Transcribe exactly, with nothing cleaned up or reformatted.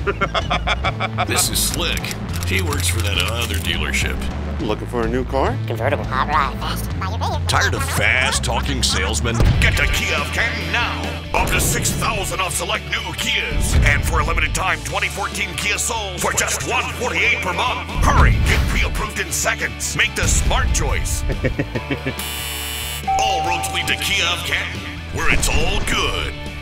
This is Slick. He works for that other dealership. Looking for a new car? Convertible. All right, fast. Tired of fast-talking salesmen? Get to Kia of Canton now. Up to six thousand off select new Kias. And for a limited time, twenty fourteen Kia Souls for just one hundred forty-eight dollars per month. Hurry, get pre-approved in seconds. Make the smart choice. All roads lead to Kia of Canton, where it's all good.